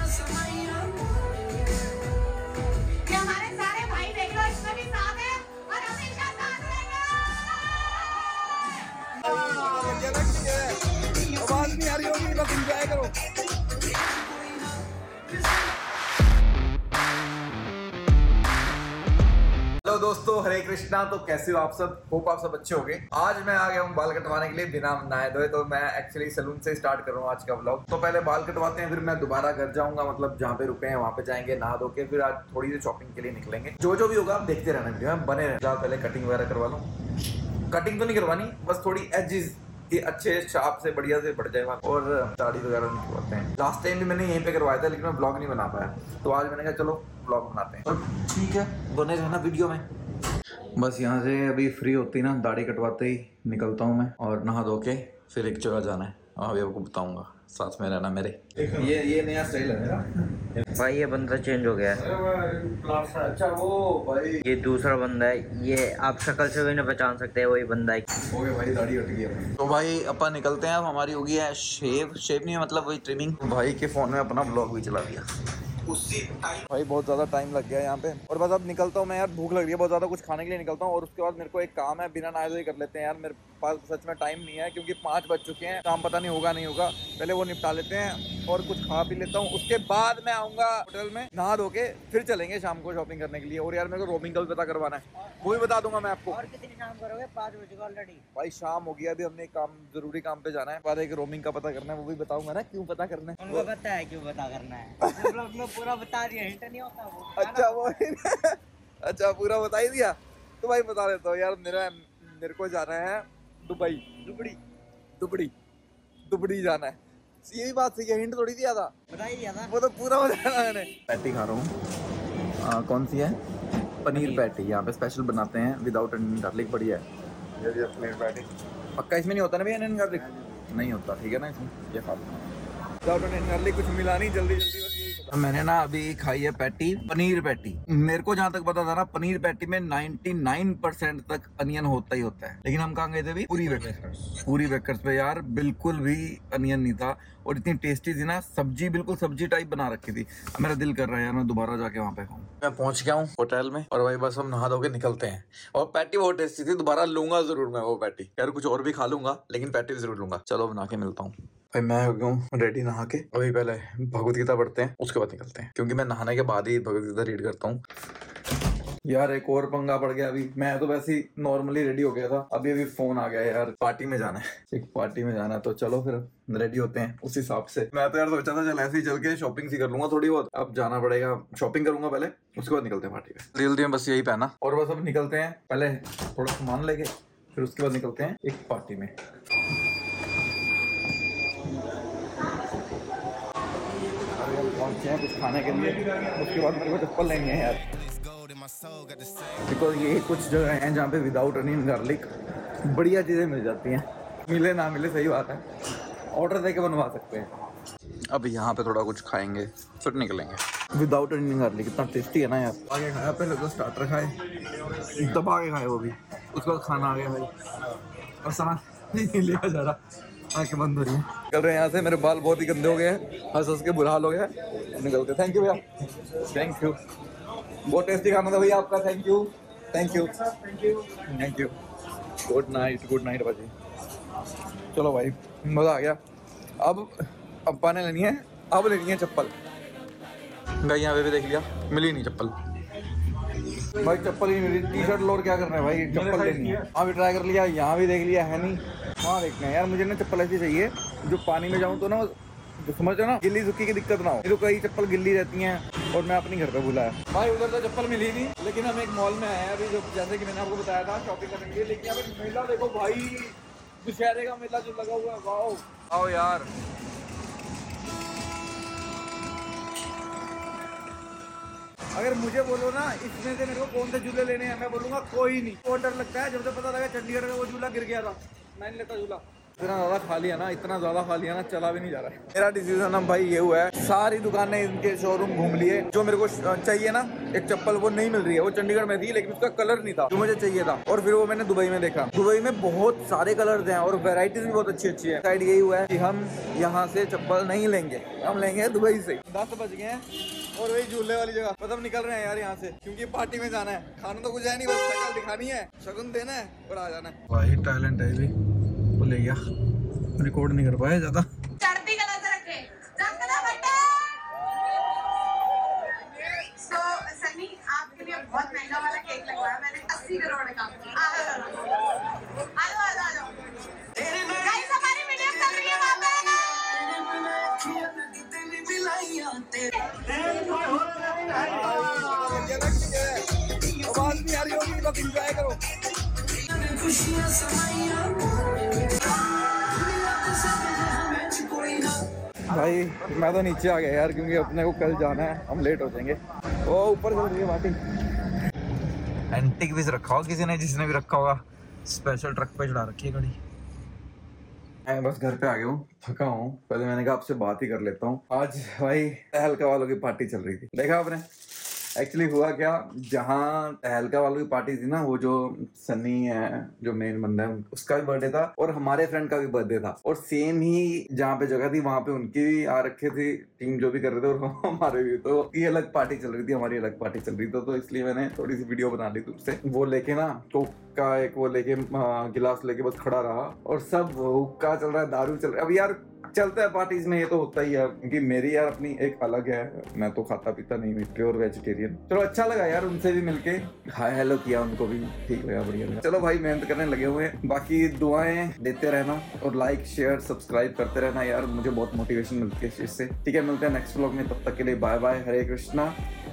ये हमारे सारे भाई देख लो, इसमें भी साथ है और हमेशा साथ रहेगा। आवाज नहीं आ रही होगी, बस एंजॉय करो। हेलो दोस्तों, हरे कृष्णा। तो कैसे हो आप सब? होप आप सब अच्छे होंगे। आज मैं आ गया हूँ बाल कटवाने के लिए बिना नहाए धोए। तो मैं एक्चुअली सैलून से स्टार्ट कर रहा हूँ आज का व्लॉग। तो पहले बाल कटवाते हैं, फिर मैं दोबारा घर जाऊंगा, मतलब जहाँ पे रुके हैं वहाँ पे जाएंगे नहा धो के। फिर आज थोड़ी सी शॉपिंग के लिए निकलेंगे। जो जो भी होगा आप देखते रहना वीडियो में, बने रहना। पहले कटिंग वगैरह करवा लूँ। कटिंग तो नहीं करवानी, बस थोड़ी एजेस कि अच्छे शार्प से बढ़िया से बढ़ जाए वहाँ। और दाढ़ी वगैरह नहीं करवाते हैं। लास्ट टाइम भी मैंने यहीं पे करवाया था, लेकिन मैं ब्लॉग नहीं बना पाया। तो आज मैंने कहा चलो ब्लॉग बनाते हैं। तो ठीक है, बने रहना वीडियो में। बस यहाँ से अभी फ्री होती ना, दाढ़ी कटवाते ही निकलता हूँ मैं। और नहा धो के फिर एक जगह जाना है, अभी आपको बताऊंगा। साथ में रहना मेरे। ये नया स्टाइल है मेरा भाई। ये बंदा चेंज हो गया है। अच्छा वो भाई, ये दूसरा बंदा है। ये आप शक्ल से भी नहीं पहचान सकते, वही बंदा है। हो गया भाई, दाढ़ी हट गई है। तो भाई अपन निकलते हैं। अब हमारी होगी है शेव नहीं है, मतलब वही ट्रिमिंग। भाई के फोन में अपना ब्लॉग भी चला दिया उसी टाइम। भाई बहुत ज़्यादा टाइम लग गया यहाँ पे। और बस अब निकलता हूँ मैं यार, भूख लग रही है बहुत ज़्यादा। कुछ खाने के लिए निकलता हूँ। और उसके बाद मेरे को एक काम है, बिना नहाए धोए कर लेते हैं यार। मेरे पास सच में टाइम नहीं है, क्योंकि 5 बज चुके हैं। काम पता नहीं होगा नहीं होगा। पहले वो निपटा लेते हैं और कुछ खा पी लेता हूँ। उसके बाद मैं आऊँगा होटल में, नहा धो के फिर चलेंगे शाम को शॉपिंग करने के लिए। और यार मेरे को रोमिंग का भी पता करवाना है, वो भी बता दूंगा मैं आपको। और कितनी शाम करोगे? 5 बजे ऑलरेडी। भाई शाम हो गया, अभी हमने एक काम, जरूरी काम पे जाना है। बाद एक रोमिंग का पता करना है, वो भी बताऊंगा ना क्यों पता करना है। उनको पता है क्यों पता करना है। ब्लॉग में पूरा बता दिया, हिंट नहीं होता वो। अच्छा वो अच्छा पूरा बता ही दिया। तो भाई बता देता हूँ यार, मेरे को जाना है दुबई। दुबड़ी जाना है। यही बात सही है, हिंट थोड़ी दिया था। बता ही दिया था। वो तो पूरा बताया मैंने। पैटी खा रहा हूँ। कौन सी है? पनीर पैटी। यहाँ पे स्पेशल बनाते हैं विदाउट अनियन गार्लिक। बढ़िया है ये पनीर पैटी। पक्का इसमें नहीं होता ना भैया अनियन गार्लिक? नहीं होता, ठीक है ना। इसमें ये खा विदाउट अनियन गार्लिक कुछ मिला नहीं। जल्दी बस यही। मैंने ना अभी खाई है पैटी, पनीर पैटी। मेरे को जहाँ तक पता था ना, पनीर पैटी में 99% तक अनियन होता ही होता है। लेकिन हम कहाँ गए थे अभी? पूरी बेकर्स पे यार, बिल्कुल भी अनियन नहीं था। और इतनी टेस्टी थी ना सब्जी, बिल्कुल सब्जी टाइप बना रखी थी। अब मेरा दिल कर रहा है यार, मैं दोबारा जाके वहाँ पे खाऊं। मैं पहुंच गया हूँ होटल में। और भाई बस हम नहा धो के निकलते हैं। और पैटी बहुत टेस्टी थी, दोबारा लूंगा जरूर मैं वो पैटी। यार कुछ और भी खा लूंगा, लेकिन पैटी जरूर लूंगा। चलो बना के मिलता हूँ। भाई मैं हो गया हूँ रेडी नहा के। अभी पहले भगवत गीता पढ़ते हैं, उसके बाद निकलते हैं। क्योंकि मैं नहाने के बाद ही भगवत गीता रीड करता हूँ। यार एक और पंगा पड़ गया अभी। मैं तो वैसे ही नॉर्मली रेडी हो गया था, अभी फोन आ गया यार, पार्टी में जाना है। एक पार्टी में जाना है, तो चलो फिर रेडी होते हैं उस हिसाब से। मैं तो यार सोचा था चल ऐसे ही चल के शॉपिंग सी कर लूंगा थोड़ी बहुत। अब जाना पड़ेगा, शॉपिंग करूंगा पहले, उसके बाद निकलते हैं पार्टी में। जल्दी में बस यही पहना और बस अब निकलते हैं। पहले थोड़ा सामान लेके फिर उसके बाद निकलते हैं एक पार्टी में। पहुंचे हैं कुछ खाने के लिए, उसके बाद मेरे को चप्पल लेनी है यार। बिकॉज ये कुछ जगह हैं जहाँ पे विदाउट अनियन गार्लिक बढ़िया चीज़ें मिल जाती हैं। मिले ना मिले सही बात है, ऑर्डर दे के बनवा सकते हैं। अब यहाँ पे थोड़ा कुछ खाएंगे फिर निकलेंगे। विदाउट अनियन गार्लिक इतना टेस्टी है ना यार। आगे खाया, पहले तो स्टार्टर खाए, दबा के खाए वो भी। उसके बाद खाना आ गया भाई, और सामान नहीं लिया जा रहा, आंखें बंद हो रही हैं। निकल रहे हैं यहाँ से। मेरे बाल बहुत ही गंदे हो गए हैं, हंस हंस के बुरा हाल हो गया है। निकलते। थैंक यू भैया, थैंक यू। बहुत टेस्टी खाना था भैया आपका। Thank you thank you thank you. Good night bhaji. चलो भाई मज़ा आ गया। अब पाने लेनी है, अब लेनी है चप्पल। भाई यहाँ पे भी देख लिया, मिली नहीं चप्पल। भाई चप्पल ही मेरी, टी शर्ट लोड क्या करना है भाई, चप्पल लेनी है। वहाँ भी ट्राई कर लिया, यहाँ भी देख लिया, है नहीं। वहाँ देखते हैं यार। मुझे ना चप्पल ऐसी चाहिए जो पानी में जाऊँ तो ना, जो समझ ना, गिल्ली झुक्की की दिक्कत ना हो। ये तो कई चप्पल गिल्ली रहती हैं और मैं अपनी घर पे भूला है। भाई उधर तो चप्पल मिली नहीं, लेकिन हम एक मॉल में आए हैं अभी, जो जैसे कि मैंने आपको बताया था शॉपिंग करने के लिए। लेकिन यहाँ पे मेला देखो भाई, दशहरे का मेला जो लगा हुआ है। वाओ आओ यार। अगर मुझे बोलो ना इसमें से मेरे को कौन से झूले लेने हैं, मैं बोलूंगा कोई नहीं। बहुत डर लगता है, जब से पता लगा चंडीगढ़ में वो झूला गिर गया था, मैं नहीं लेता झूला। इतना ज्यादा खा लिया ना, इतना ज्यादा खा लिया ना, चला भी नहीं जा रहा है। मेरा डिसीजन अब भाई ये हुआ है, सारी दुकानें इनके शोरूम घूम लिए, जो मेरे को चाहिए ना एक चप्पल वो नहीं मिल रही है। वो चंडीगढ़ में थी लेकिन उसका कलर नहीं था जो मुझे चाहिए था, और फिर वो मैंने दुबई में देखा। दुबई में बहुत सारे कलर्स हैं और वैरायटीज भी बहुत अच्छी अच्छी है। साइड यही हुआ है कि हम यहाँ से चप्पल नहीं लेंगे, हम लेंगे दुबई से। 10 बज गए हैं और वही झूलने वाली जगह मतलब निकल रहे हैं यार यहाँ से, क्योंकि पार्टी में जाना है। खाना तो कुछ है नहीं, बस शक्ल दिखानी है, शगुन देना है और आ जाना है। भाई टैलेंट है भी, वो ले गया, रिकॉर्ड नहीं कर पाया ज्यादा। चढ़ती गला से रखे जंगला बट्टा। सो सनी आपके लिए बहुत महंगा वाला केक लगवाया मैंने, 80 करोड़ का। आ जाओ गाइस, हमारी वीडियो चल रही है वहां पे। आवाज नहीं आ रही होगी, बस एंजॉय करो। भाई मैं तो नीचे आ गया यार, क्योंकि अपने को कल जाना है, हम लेट हो जाएंगे। ओ ऊपर चल रही है पार्टी। एंटिक भी रखा होगा किसी ने, जिसने भी रखा होगा, स्पेशल ट्रक पे चढ़ा रखी है गाड़ी। मैं बस घर पे आ गया हूँ, थका हूँ। पहले मैंने कहा आपसे बात ही कर लेता हूँ। आज भाई तहलका वालों की पार्टी चल रही थी, देखा आपने। एक्चुअली हुआ क्या, जहाँ तहलका वालों की पार्टी थी ना, वो जो सनी है जो मेन बंदा है, उसका भी बर्थडे था और हमारे फ्रेंड का भी बर्थडे था, और सेम ही जहाँ पे जगह थी वहाँ पे उनकी भी आ रखे थे, टीम जो भी कर रहे थे, और हमारे भी। तो ये अलग पार्टी चल रही थी, हमारी अलग पार्टी चल रही थी, तो इसलिए मैंने थोड़ी सी वीडियो बना ली तुमसे। वो लेके ना कोक का एक वो लेके गिलास लेके बस खड़ा रहा, और सब हुक्का चल रहा है, दारू चल रहा है। अब यार चलता है पार्टीज में, ये तो होता ही है, क्योंकि मेरी यार अपनी एक अलग है, मैं तो खाता पीता नहीं हूँ, प्योर वेजिटेरियन। चलो अच्छा लगा यार उनसे भी मिलके, हाय हेलो किया, उनको भी ठीक लगा, बढ़िया लगा। चलो भाई मेहनत करने लगे हुए हैं, बाकी दुआएं देते रहना और लाइक शेयर सब्सक्राइब करते रहना यार, मुझे बहुत मोटिवेशन मिलती है इस चीज से। ठीक है, मिलते हैं नेक्स्ट व्लॉग में, तब तक के लिए बाय बाय, हरे कृष्णा।